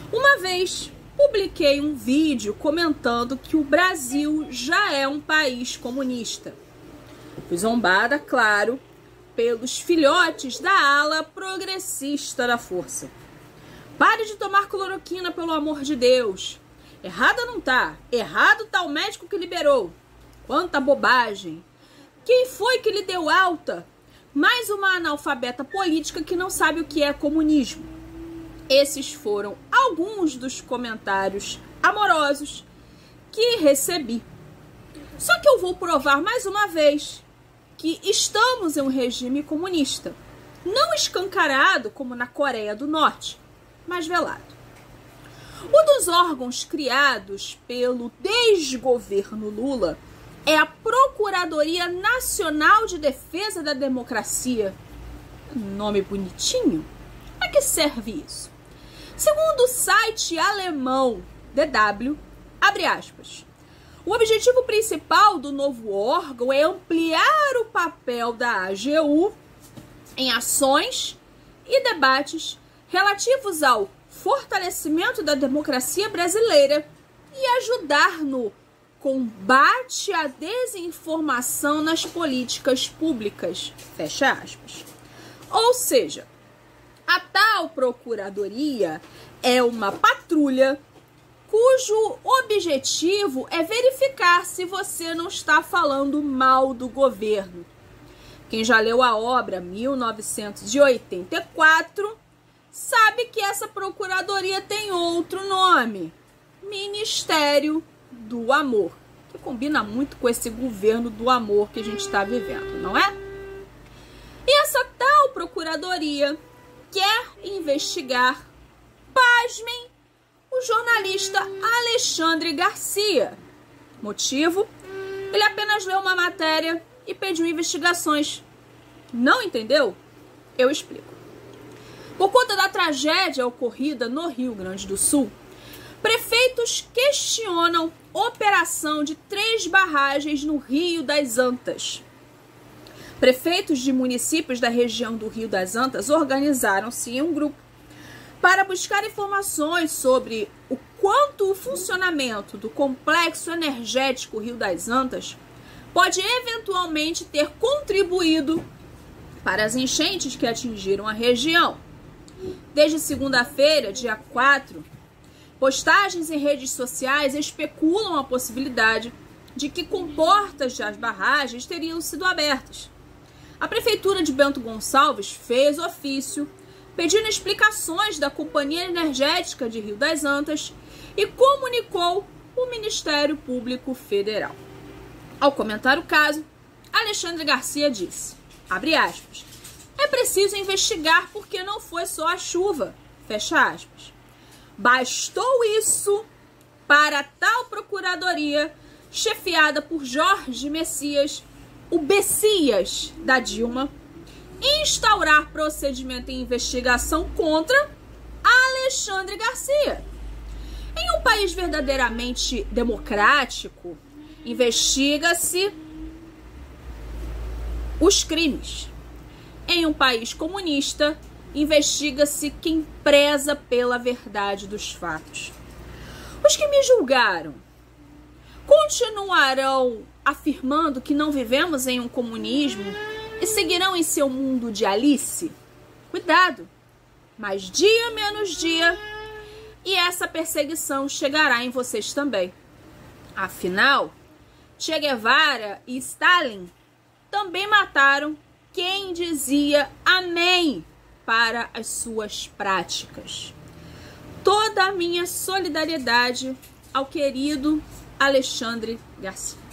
Uma vez publiquei um vídeo comentando que o Brasil já é um país comunista. Fui zombada, claro, pelos filhotes da ala progressista da força. Pare de tomar cloroquina, pelo amor de Deus. Errada não tá. Errado tá o médico que liberou. Quanta bobagem. Quem foi que lhe deu alta? Mais uma analfabeta política que não sabe o que é comunismo. Esses foram alguns dos comentários amorosos que recebi. Só que eu vou provar mais uma vez que estamos em um regime comunista. Não escancarado como na Coreia do Norte, mas velado. Um dos órgãos criados pelo desgoverno Lula é a Procuradoria Nacional de Defesa da Democracia. Nome bonitinho? Para que serve isso? Segundo o site alemão DW, abre aspas, o objetivo principal do novo órgão é ampliar o papel da AGU em ações e debates relativos ao fortalecimento da democracia brasileira e ajudar no combate à desinformação nas políticas públicas, fecha aspas. Ou seja, a tal procuradoria é uma patrulha cujo objetivo é verificar se você não está falando mal do governo. Quem já leu a obra 1984 sabe que essa procuradoria tem outro nome, Ministério do Amor, que combina muito com esse governo do amor que a gente está vivendo, não é? E essa tal procuradoria quer investigar, pasmem, o jornalista Alexandre Garcia. Motivo? Ele apenas leu uma matéria e pediu investigações. Não entendeu? Eu explico. Por conta da tragédia ocorrida no Rio Grande do Sul, prefeitos questionam operação de 3 barragens no Rio das Antas. Prefeitos de municípios da região do Rio das Antas organizaram-se em um grupo para buscar informações sobre o quanto o funcionamento do complexo energético Rio das Antas pode eventualmente ter contribuído para as enchentes que atingiram a região. Desde segunda-feira, dia 4, postagens em redes sociais especulam a possibilidade de que comportas das barragens teriam sido abertas. A Prefeitura de Bento Gonçalves fez ofício pedindo explicações da Companhia Energética de Rio das Antas e comunicou o Ministério Público Federal. Ao comentar o caso, Alexandre Garcia disse, abre aspas, é preciso investigar porque não foi só a chuva, fecha aspas. Bastou isso para a tal procuradoria, chefiada por Jorge Messias, o Bessias da Dilma, instaurar procedimento de investigação contra Alexandre Garcia. Em um país verdadeiramente democrático, investiga-se os crimes. Em um país comunista, investiga-se quem preza pela verdade dos fatos. Os que me julgaram continuarão afirmando que não vivemos em um comunismo e seguirão em seu mundo de Alice? Cuidado, mas dia menos dia, e essa perseguição chegará em vocês também. Afinal, Che Guevara e Stalin também mataram quem dizia amém para as suas práticas. Toda a minha solidariedade ao querido Alexandre Garcia.